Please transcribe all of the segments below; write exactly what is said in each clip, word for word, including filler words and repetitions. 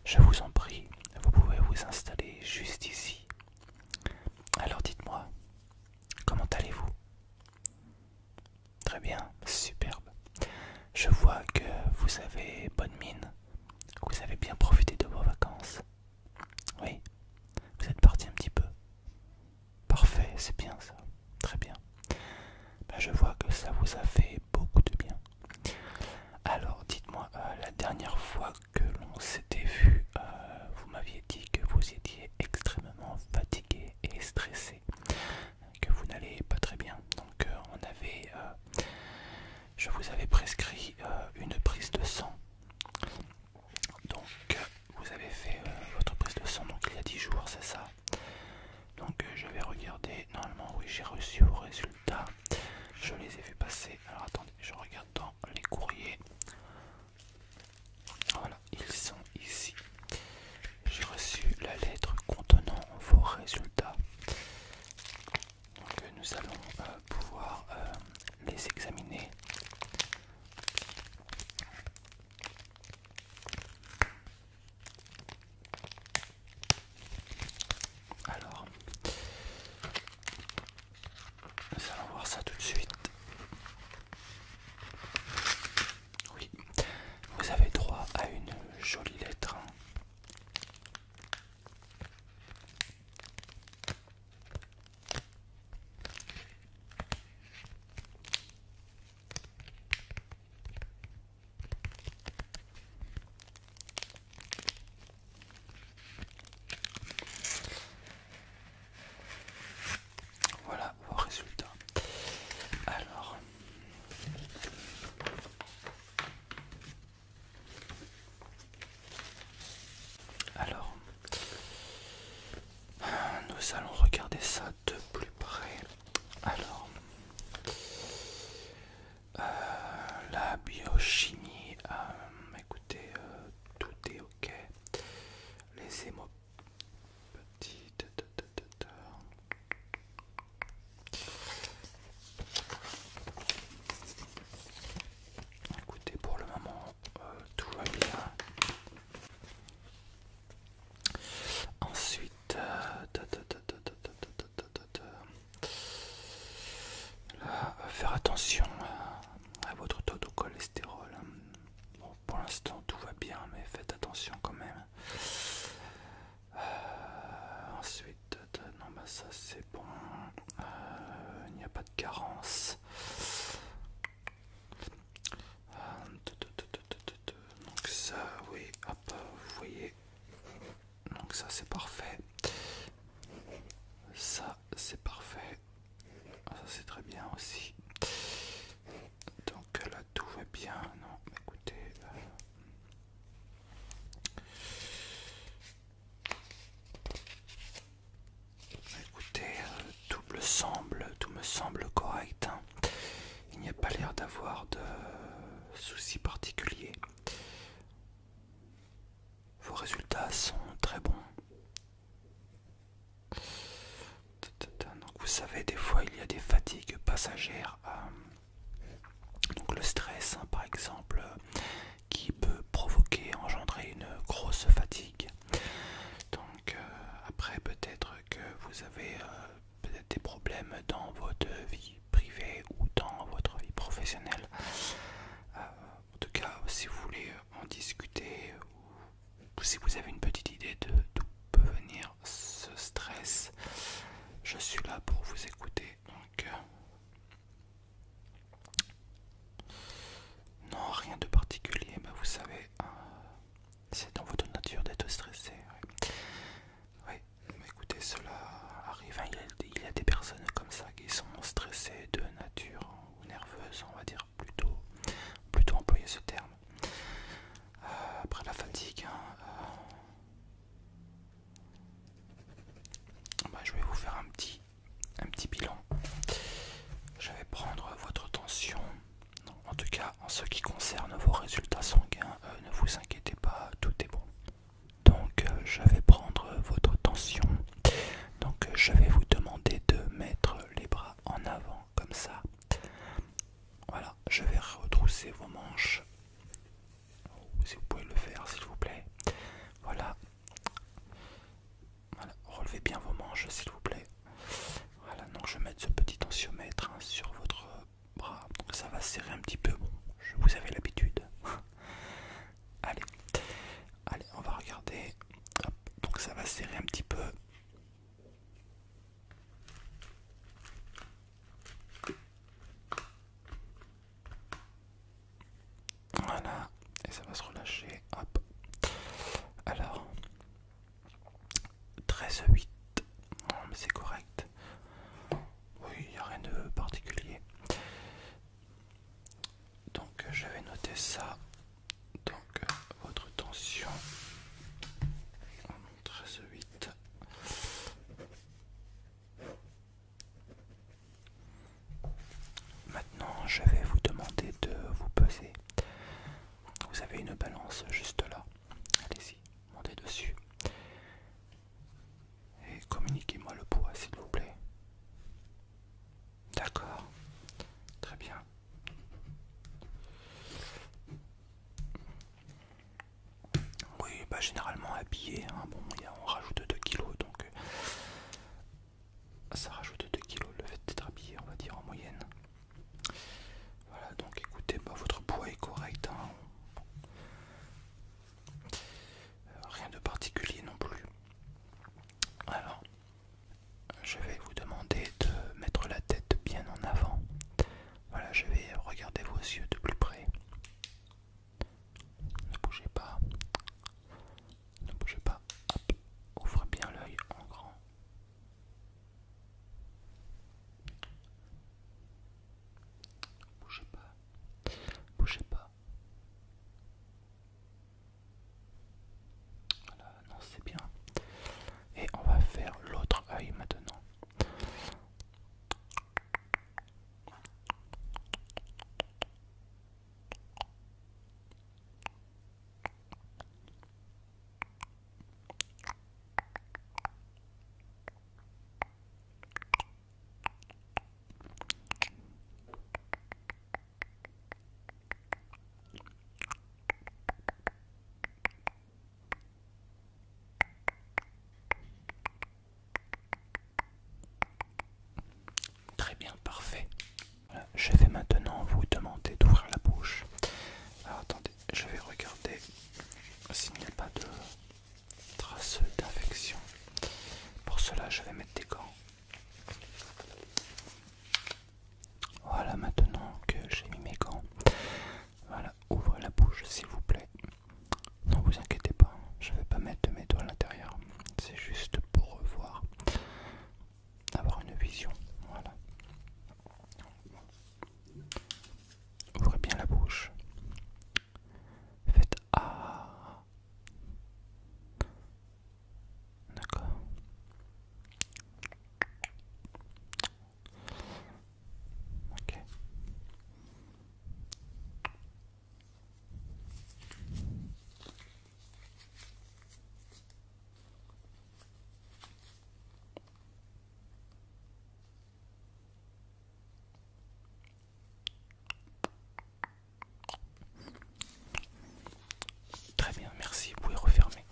Je vous en prie, vous pouvez vous installer juste ici. Alors dites-moi, comment allez-vous? Très bien, superbe. Je vois que vous avez bonne mine, vous avez bien profité de vos vacances. Oui, vous êtes parti un petit peu. Parfait, c'est bien ça, très bien. Ben, je vois que ça vous a fait beaucoup de bien. Alors dites-moi, euh, la dernière fois que l'on s'était vu, euh, vous m'aviez dit que vous étiez extrêmement fatigué et stressé, que vous n'allez pas très bien. Donc euh, on avait, euh, je vous avais prescrit euh, une prise de sang. Donc euh, vous avez fait euh, votre prise de sang donc il y a dix jours, c'est ça? Donc euh, je vais regarder, normalement oui j'ai reçu vos résultats, je les ai vus passer. Alors attendez, je regarde dans les courriers. Voilà, ils sont ici. J'ai reçu la lettre contenant vos résultats. Donc euh, nous allons euh, pouvoir euh, les examiner. Alors, nous allons voir ça tout de suite. Oui, vous avez droit à une jolie lettre. Voilà vos résultats. Alors, alors, nous allons regarder ça de plus près. Alors, euh, la biochimie, euh, écoutez, euh, tout est ok. Les hémopathies, ta, ta, ta, ta, ta. Écoutez, pour le moment, euh, tout va bien. Ensuite, euh, ta, ta, ta, ta, ta, ta, ta, ta, ta, ta. Là, euh, faire attention à, à votre taux de cholestérol. Bon, pour l'instant, tout va bien, mais faites attention quand même. Euh, ensuite, ta, ta, non, bah ça c'est bon. Euh, il n'y a pas de carence. Donc ça, oui, hop, vous voyez. Donc ça c'est parfait. Ça c'est parfait. Ça c'est très bien aussi. Donc là tout va bien. Non, écoutez. Euh... Écoutez, euh, tout me semble, tout me semble correct. Hein. Il n'y a pas l'air d'avoir de soucis particuliers. Vos résultats sont très bons. Donc vous savez, des fois il y a des fatigues passagères. Euh, donc le stress, hein, par exemple, euh, qui peut provoquer, engendrer une grosse fatigue. Donc euh, après peut-être que vous avez euh, peut-être des problèmes dans votre vie privée ou dans votre vie professionnelle. Euh, en tout cas, si vous voulez en discuter ou si vous avez une petite idée de d'où peut venir ce stress, je suis là pour vous écouter. Donc, euh, non, rien de particulier, mais vous savez, euh, c'est dans votre nature d'être stressé. Oui, oui. Mais écoutez, cela arrive. Hein. Il, y a, il y a des personnes comme ça qui sont stressées de nature ou nerveuses, on va dire plutôt, plutôt employer ce terme. Euh, après la fatigue, hein, euh, bah, je vais vous faire un petit, un petit bilan. Je vais prendre votre tension. Non, en tout cas, en ce qui concerne vos résultats sanguins, euh, ne vous inquiétez pas, tout est bon. Donc, euh, je vais prendre votre tension. Donc, euh, je vais vous demander de mettre les bras en avant, comme ça. Voilà, je vais retrousser vos manches. Si vous pouvez le faire, s'il vous plaît. Voilà, correct. Oui, il n'y a rien de particulier. Donc j'avais noté ça. Donc votre tension treize virgule huit. Maintenant je vais vous demander de vous peser. Vous avez une balance juste là. Allez-y, montez dessus. Et communiquez-moi le poids s'il vous plaît. D'accord. Très bien. Oui, bah généralement habillé, hein. Bon, y a, on rajoute deux kilos, donc ça rajoute deux kilos le fait d'être habillé, on va dire en moyenne. Voilà, donc écoutez, bah, votre poids est correct, hein. Euh, rien de particulier non plus. Alors, je vais vous demander de mettre la tête bien en avant. Voilà, je vais regarder vos yeux de plus près. Ne bougez pas. Ne bougez pas. Hop. Ouvrez bien l'œil en grand. Bougez pas. Bougez pas. Voilà, non, c'est bien. Et on va faire l'autre œil maintenant. Très bien, parfait. Voilà, je vais maintenant vous demander d'ouvrir la bouche. Alors attendez, je vais regarder s'il n'y a pas de traces d'infection. Pour cela, je vais mettre des gants. Voilà, maintenant que j'ai mis mes gants, voilà, ouvrez la bouche s'il vous plaît. Ne vous inquiétez pas, je ne vais pas mettre mes doigts à l'intérieur. C'est juste pour voir, avoir une vision. Voilà. Ouvrez bien la bouche. Faites ah. D'accord. Ok. Très bien, merci. Vous pouvez refermer.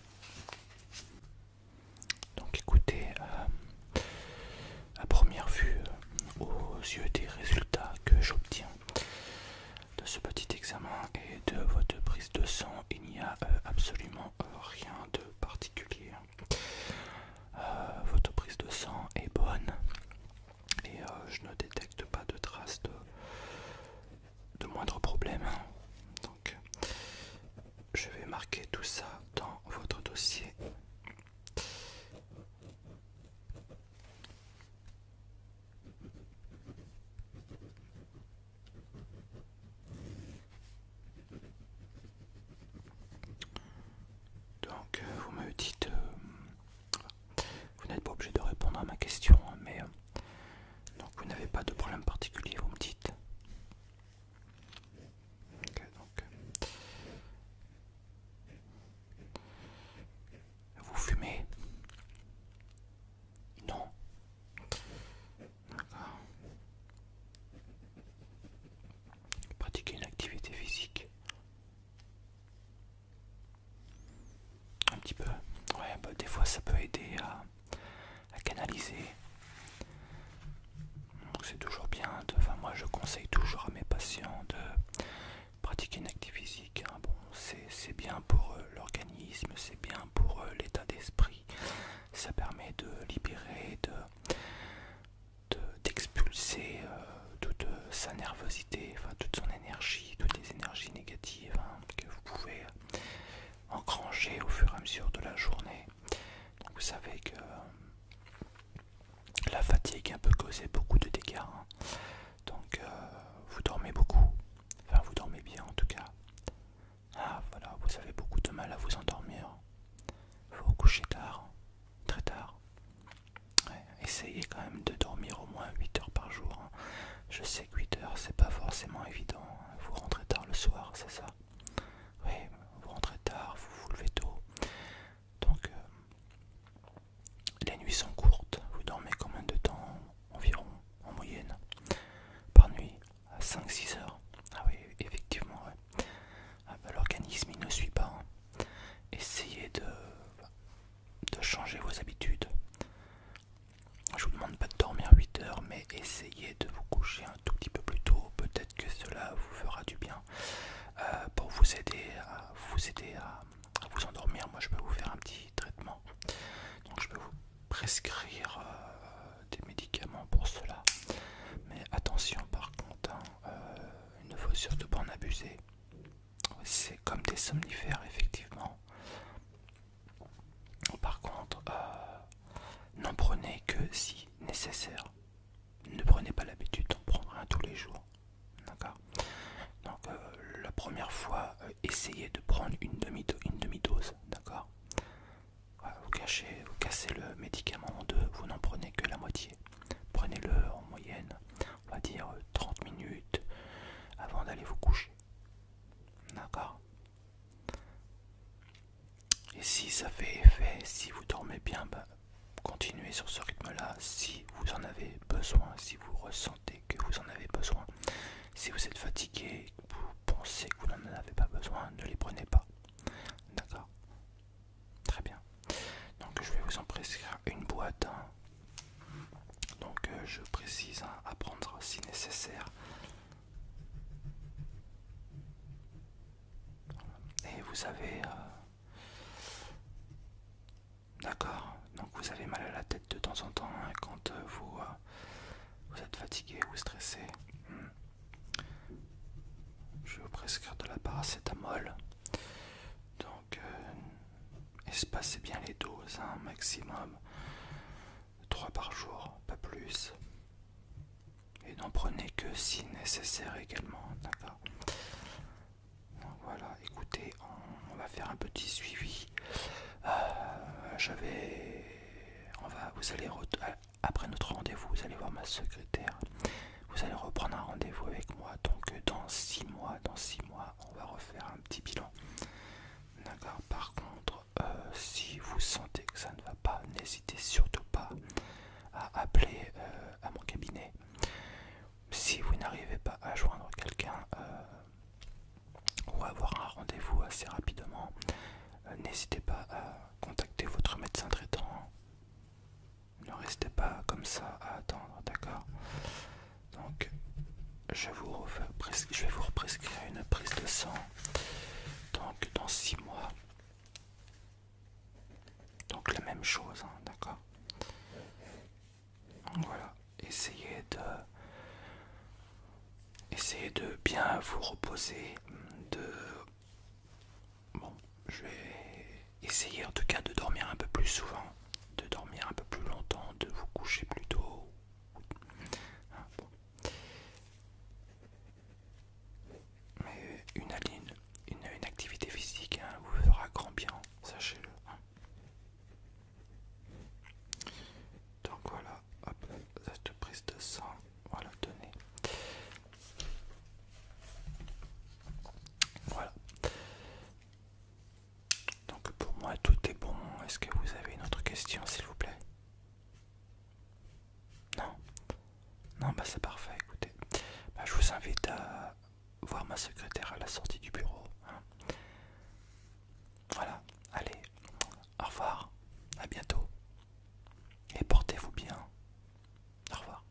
Donc écoutez, euh, à première vue, euh, aux yeux des résultats que j'obtiens de ce petit examen et de votre prise de sang, il n'y a euh, absolument euh, rien de particulier. Euh, votre prise de sang est bonne et euh, je ne détecte pas de traces de, de moindre problème. Donc je vais marquer tout ça dans votre dossier. Donc euh, vous me dites, euh, vous n'êtes pas obligé de répondre à ma question, hein, mais euh, donc vous n'avez pas de problème particulier, vous me dites. Okay, donc, vous fumez? Non. D'accord. Pratiquez une activité physique. Un petit peu. Ouais, bah, des fois ça peut aider à, à canaliser. Donc c'est toujours bien. De, enfin, moi je conseille toujours à mes patients de pratiquer une activité physique. Hein. Bon, c'est bien pour euh, l'organisme, c'est bien pour euh, l'état d'esprit. Ça permet de libérer, de d'expulser de, euh, toute sa nervosité, enfin toute son énergie, toutes les énergies négatives hein, que vous pouvez engranger au fur et à mesure de la journée. Donc vous savez que causé beaucoup de dégâts, hein. Donc euh, vous dormez beaucoup, enfin vous dormez bien en tout cas. Ah voilà, vous avez beaucoup de mal à vous endormir. Vous vous couchez tard, très tard. Ouais, essayez quand même de dormir au moins huit heures par jour, hein. Je sais que huit heures c'est pas forcément évident, hein. Vous rentrez tard le soir, c'est ça? Oui, vous rentrez tard, vous vous levez tôt. Donc euh, les nuits sont courtes. Vous dormez combien de temps environ en moyenne par nuit? À cinq six heures. Ah oui, effectivement, ouais. Ah bah, l'organisme il ne suit pas, hein. Essayez de, de changer vos habitudes. Je vous demande pas de dormir huit heures, mais essayez de vous coucher un tout petit peu plus tôt. Peut-être que cela vous fera du bien. Euh, pour vous aider à vous aider à, à vous endormir, moi je peux vous faire un petit traitement. Donc je peux vous prescrire euh, des médicaments pour cela. Mais attention par contre, hein, euh, il ne faut surtout pas en abuser. C'est comme des somnifères effectivement. Par contre, euh, n'en prenez que si nécessaire. Ne prenez pas l'habitude d'en prendre un tous les jours. D'accord? Donc euh, la première fois, euh, essayez de prendre une demi-dose, une demi-dose, d'accord? Voilà, vous cachez, vous cassez le médicament en deux, vous n'en prenez que la moitié. Prenez-le en moyenne, on va dire trente minutes avant d'aller vous coucher. D'accord? Et si ça fait effet, si vous dormez bien, bah, continuez sur ce rythme-là si vous en avez besoin, si vous ressentez que vous en avez besoin. Si vous êtes fatigué, vous pensez que vous n'en avez pas besoin, ne les prenez pas. D'accord? Très bien. Donc je vais vous en prescrire une boîte, hein. Donc euh, je précise, hein, à prendre si nécessaire. Et vous avez... Euh... D'accord. Donc vous avez mal à la tête de temps en temps, hein, quand euh, vous, euh, vous êtes fatigué ou stressé. Hmm. Je vais vous prescrire de la paracétamol. Donc euh, espacez bien les doses, hein, maximum trois par jour, pas plus. Et n'en prenez que si nécessaire également, d'accord? Donc voilà, écoutez, on, on va faire un petit suivi. Euh, J'avais... On va, vous allez... Après notre rendez-vous, vous allez voir ma secrétaire. Vous allez reprendre un rendez-vous avec moi. Donc dans six mois, dans six mois, on va refaire un petit bilan. D'accord? Par contre, euh, si vous sentez que ça ne va pas, n'hésitez surtout pas à appeler euh, à mon cabinet. Si vous n'arrivez pas à joindre quelqu'un euh, ou à avoir un rendez-vous assez rapidement, euh, n'hésitez pas à contacter votre médecin traitant. Ne restez pas comme ça à attendre, d'accord? Donc, je, vous je vais vous represcrire une prise de sang. Donc, dans six mois. Donc, la même chose, hein, d'accord? Voilà, essayez de essayez de bien vous reposer, de bon, je vais essayer en tout cas de dormir un peu plus souvent, de dormir un peu plus longtemps, de vous coucher plus tôt. Hein, bon. Mais une, une, une, une activité physique, hein, vous fera grand bien, sachez-le. Hein. Donc voilà, hop, cette prise de sang, voilà, tenez. Voilà. Donc pour moi tout est bon. Est-ce que vous avez une autre question s'il vous plaît? Non? Non, bah c'est parfait, écoutez. Bah, je vous invite à voir ma secrétaire à la sortie du bureau. Hein. Voilà, allez, au revoir, à bientôt. Et portez-vous bien. Au revoir.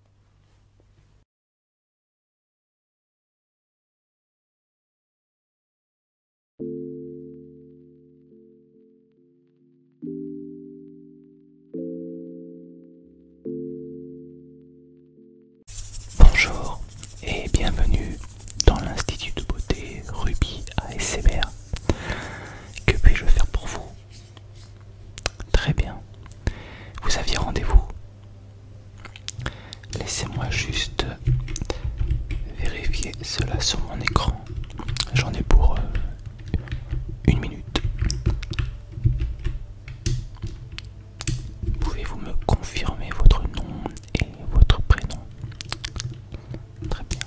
Bonjour et bienvenue dans l'Institut de beauté Ruby Laissez-moi juste vérifier cela sur mon écran. J'en ai pour euh, une minute. Pouvez-vous me confirmer votre nom et votre prénom? Très bien.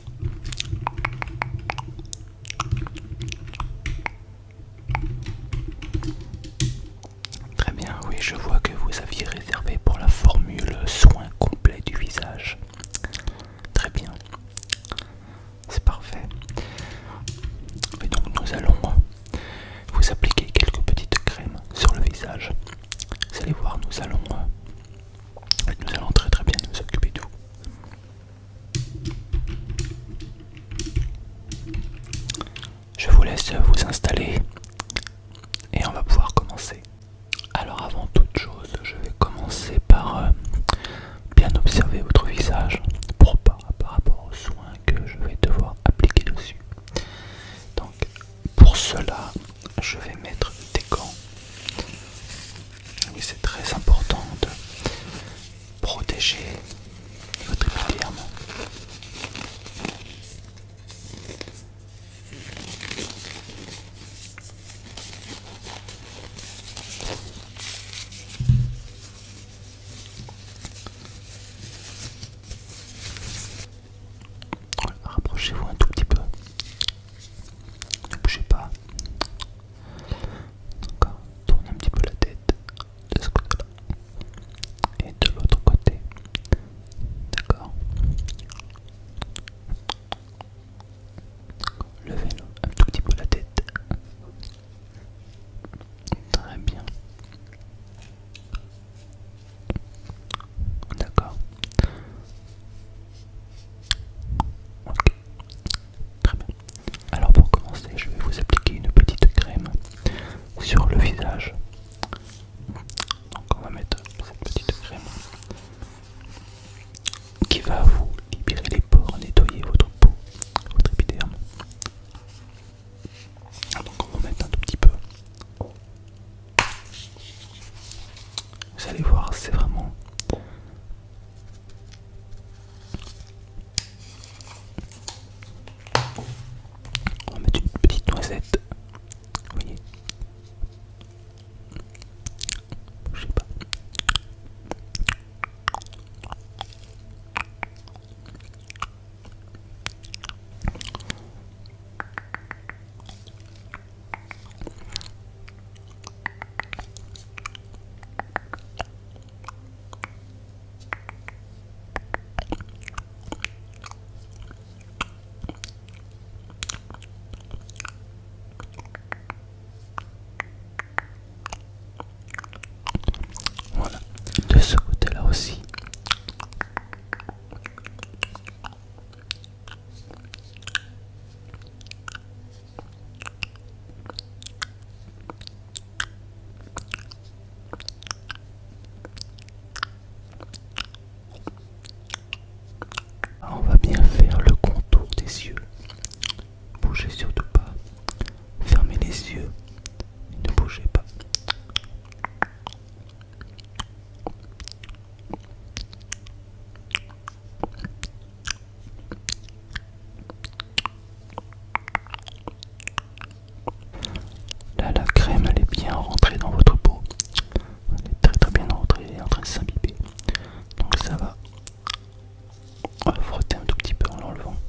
Très bien, oui, je vois que vous aviez réservé pour la formule soin complet du visage. Très bien. C'est parfait. Et donc nous allons vous appliquer quelques petites crèmes sur le visage. Vous allez voir, nous allons, nous allons très très bien nous occuper de vous. Je vous laisse vous installer et on va pouvoir commencer. Alors avant toute chose, je vais commencer par euh, bien observer votre visage pour pas par rapport aux soins que je vais devoir appliquer dessus. Donc pour cela, je vais mettre des gants. Oui, c'est très important de protéger votre épiderme. Rapprochez-vous un tout petit peu. Ne bougez pas. Encore. Tournez un petit peu la tête de ce côté-là. Et de l'autre côté. D'accord. Levez un tout petit peu la tête. Très bien. D'accord. Ok. Très bien. Alors pour commencer, je vais vous appliquer une petite crème sur le visage. Donc on va mettre cette petite crème qui va vous libérer les pores, nettoyer votre peau, votre épiderme. Donc on va mettre un tout petit peu. Vous allez voir, c'est vraiment... On va mettre une petite noisette. Vous voyez? Je sais pas. Voilà, de ce côté-là aussi. On va bien faire le contour des yeux. Bougez surtout pas. Fermez les yeux. Ne bougez pas. Là, la crème, elle est bien rentrée dans votre peau. Elle est très très bien rentrée, elle est en train de s'imbiber. Donc ça va. On va frotter un tout petit peu en l'enlevant.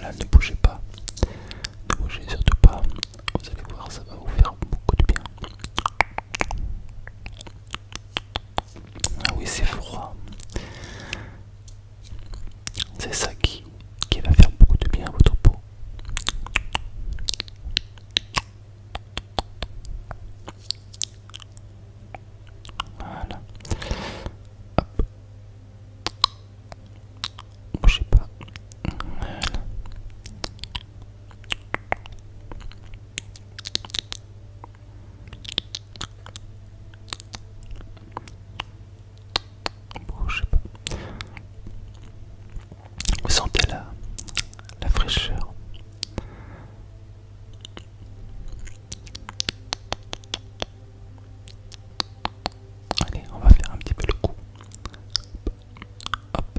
Voilà, ne bougez pas. Ne bougez surtout pas. Vous allez voir, ça va vous faire beaucoup de bien. Ah oui, c'est froid. C'est ça qui, qui va faire beaucoup de bien à votre peau. Voilà. Hop. Bougez pas. Voilà. Bougez pas. Vous sentez la, la fraîcheur. Allez, on va faire un petit peu le coup. Hop.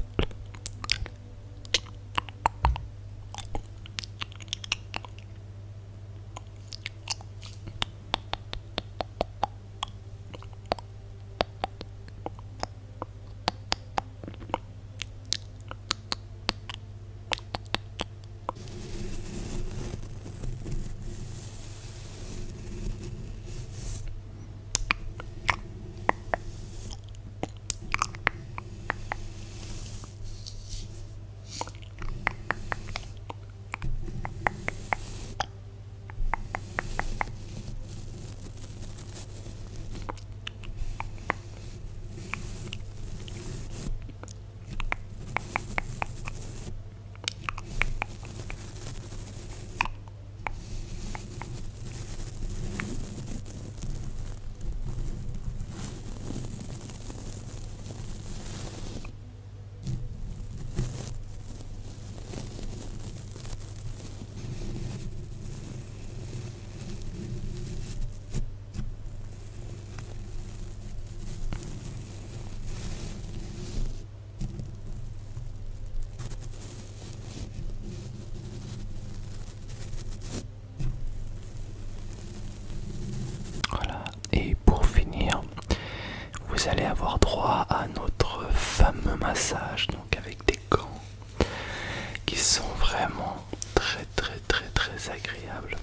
Voilà, et pour finir, vous allez avoir droit à notre fameux massage, donc avec des gants qui sont vraiment très très très très agréables.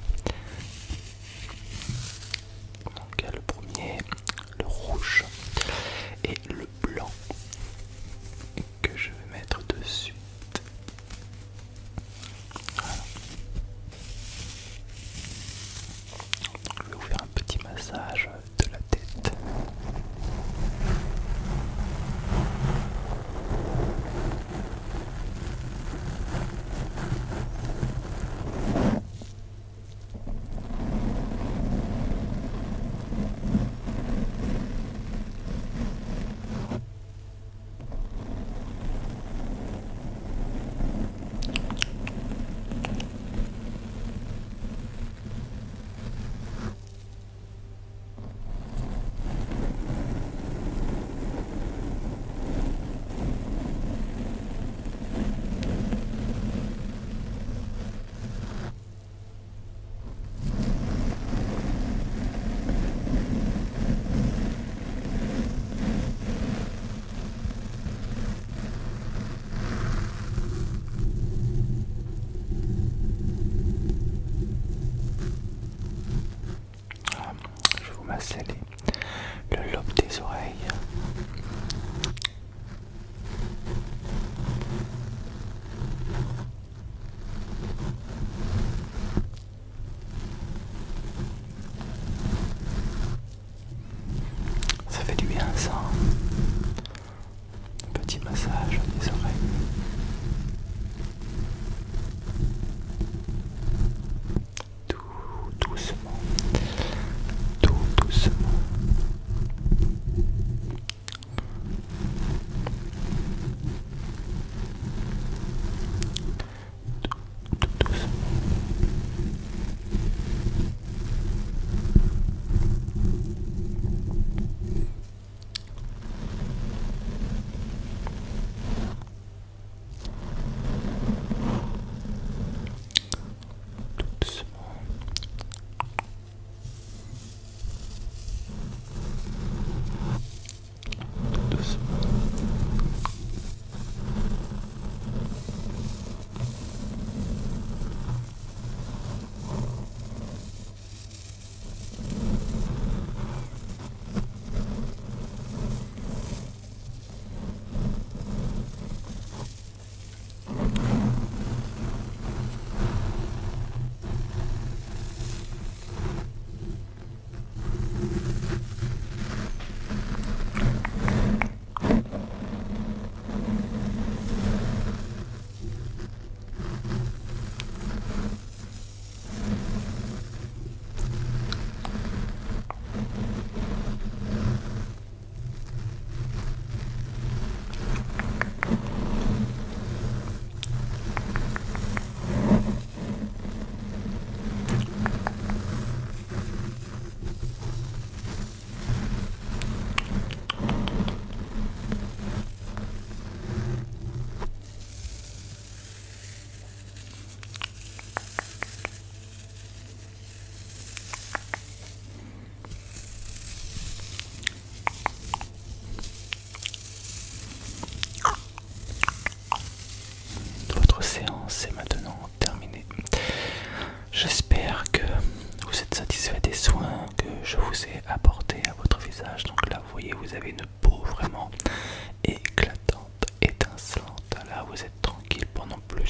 Donc il y a le premier, le rouge et le blanc que je vais mettre dessus. Voilà. Je vais vous faire un petit massage de la tête.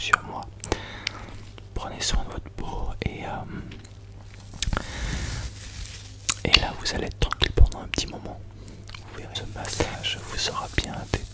précieux à moi. Prenez soin de votre peau et, euh, et là vous allez être tranquille pendant un petit moment. Vous verrez, ce massage vous aura bien détendu.